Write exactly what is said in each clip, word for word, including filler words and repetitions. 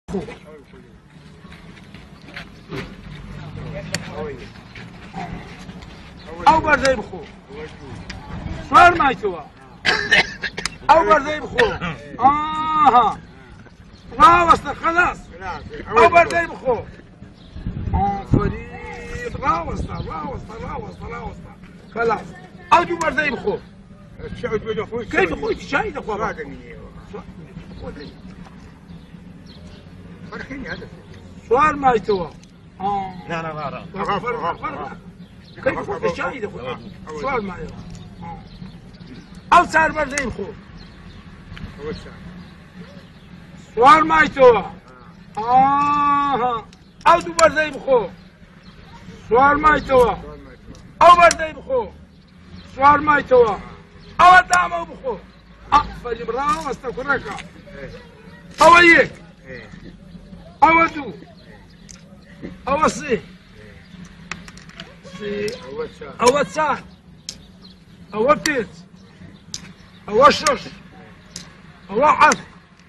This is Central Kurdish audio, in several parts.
او برزي بخو صار ما يتوا او برزي بخو اها راوست خلاص او برزي بخو اه فريد راوست راوست راوست راوست خلاص او جو برزي بخو كيف اخوي الشاي ده اخوي فرخيني هذا صار ما يتوا اه لا لا لا لا كيف اخوي الشاي ده اخوي صار ما يتوا او صار برزي بخو صار ما يتوا اه او دو برزي بخو صار ما يتوا او برزي بخو صار ما يتوا او دامو بخو افل براو استكركا او يك او دو او سي سي او تسان او بيت او شش او حف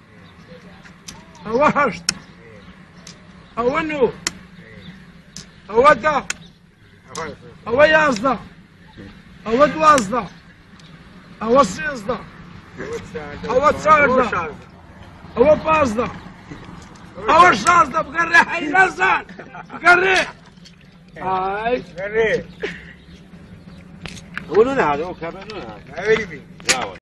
او هشت او نو او دا او يازدا او دوازدا او سيزدا او تسعدا او بازدا او شازدا بقري حي نزل بقري هاي قري قولوا هذا وكبروا هذا. هاي